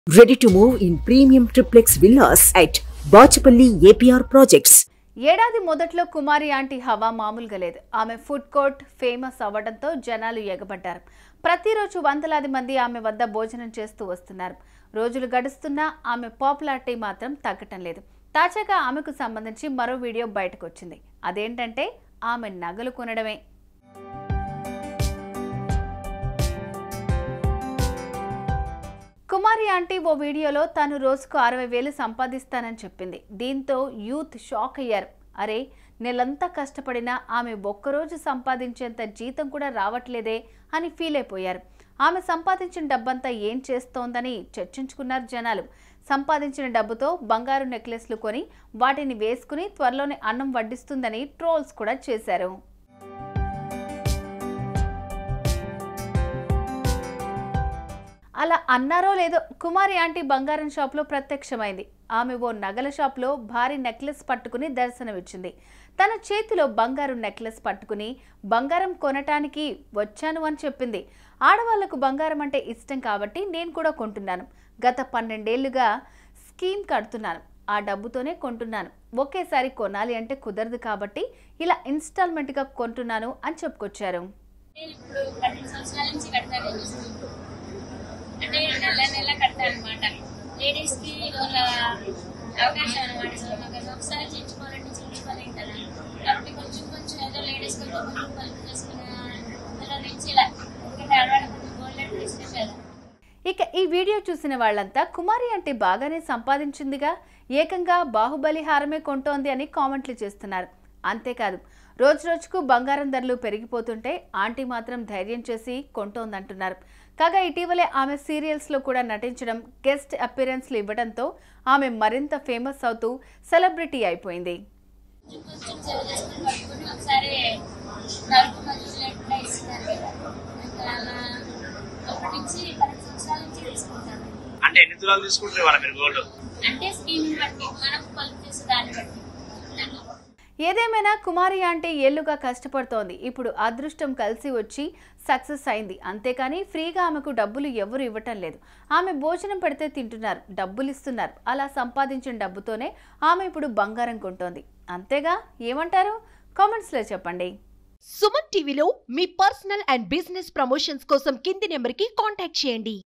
Ready to move in premium triplex villas at Bachapalli APR Projects. ఏడాది మొదట్లో కుమారి aunty హవా మామూలుగా లేదు. ఆమె ఫుడ్ కోర్ట్ ఫేమస్ అవ్వడంతో జనాలు ఎగబడ్డారు. ప్రతిరోజు వందలాది మంది ఆమె వద్ద భోజనం చేస్తూ వస్తున్నారు. రోజులు గడుస్తున్నా ఆమె పాపులారిటీ మాత్రం తగ్గటం లేదు. తాజాగా ఆమెకు సంబంధించి మరో వీడియో బయటకు వచ్చింది. అదేంటంటే ఆమె నగలు కొనడమే. కుమారి ఆంటీ ఓ వీడియోలో తాను రోజుకు 60,000 సంపాదిస్తానని చెప్పింది. దీంతో యూత్ షాక్ అయ్యారు. అరే, నెలంతా కష్టపడినా ఆమె ఒక్కరోజు సంపాదించేంత జీతం కూడా రావట్లేదే అని ఫీల్ అయిపోయారు. ఆమె సంపాదించిన డబ్బంతా ఏం చేస్తోందని చర్చించుకున్నారు జనాలు. సంపాదించిన డబ్బుతో బంగారు నెక్లెస్లు కొని వాటిని వేసుకుని త్వరలోనే అన్నం వడ్డిస్తుందని ట్రోల్స్ కూడా చేశారు. అలా అన్నారో లేదో, కుమారి ఆంటీ బంగారం షాప్లో ప్రత్యక్షమైంది. ఆమె ఓ నగల షాప్లో భారీ నెక్లెస్ పట్టుకుని దర్శనమిచ్చింది. తన చేతిలో బంగారు నెక్లెస్ పట్టుకుని బంగారం కొనటానికి వచ్చాను అని చెప్పింది. ఆడవాళ్లకు బంగారం అంటే ఇష్టం కాబట్టి నేను కూడా కొంటున్నాను. గత 12 ఏళ్లుగా స్కీమ్ కడుతున్నాను. ఆ డబ్బుతోనే కొంటున్నాను. ఒకేసారి కొనాలి అంటే కుదరదు కాబట్టి ఇలా ఇన్స్టాల్మెంట్గా కొంటున్నాను అని చెప్పుకొచ్చారు. అంటే నెల కడతాను అనమాట. లేడీస్ కి ఒక అవకాశం అనమాట. ఒకసారి చేయించుకోవాలంటే చేయించుకోలేం కదా. కాబట్టి కొంచెం ఏదో లేడీస్ కొంచెం పలుపు చేసుకున్న నుంచి ఇలా ఎందుకంటే ఆడవాళ్ళకి కొంచెం గోల్డెన్ ఇష్టం కదా. ఇక ఈ వీడియో చూసిన వాళ్ళంతా కుమారి అంటే బాగానే సంపాదించిందిగా, ఏకంగా బాహుబలి హారమే కొంటోంది అని కామెంట్లు చేస్తున్నారు. అంతేకాదు, రోజుకు బంగారం ధరలు పెరిగిపోతుంటే ఆంటీ మాత్రం ధైర్యం చేసి కొంటోందంటున్నారు. కాగా ఇటీవలే ఆమె సీరియల్స్లో కూడా నటించడం, గెస్ట్ అపిరెన్స్లు ఇవ్వడంతో ఆమె మరింత ఫేమస్ అవుతూ సెలబ్రిటీ అయిపోయింది. ఏదేమైనా కుమారి ఆంటీ ఏళ్లుగా కష్టపడుతోంది. ఇప్పుడు అదృష్టం కలిసి వచ్చి సక్సెస్ అయింది. అంతేకాని ఫ్రీగా ఆమెకు డబ్బులు ఎవరు ఇవ్వటం లేదు. ఆమె భోజనం పెడితే తింటున్నారు, డబ్బులు ఇస్తున్నారు. అలా సంపాదించిన డబ్బుతోనే ఆమె ఇప్పుడు బంగారం కొంటోంది. అంతేగా, ఏమంటారు? కామెంట్స్లో చెప్పండి. సుమన్ టీవీలో మీ పర్సనల్ అండ్ బిజినెస్ ప్రమోషన్స్ కోసం కింది నెంబర్కి కాంటాక్ట్ చేయండి.